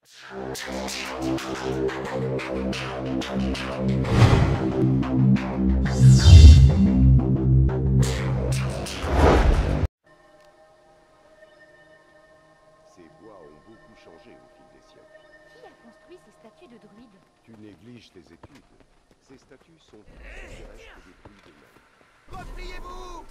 Ces bois ont beaucoup changé au fil des siècles. Qui a construit ces statues de druides? Tu négliges tes études. Ces statues sont tous des restes des druides eux-mêmes. Repliez-vous!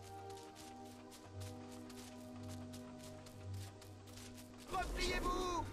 Repliez-vous!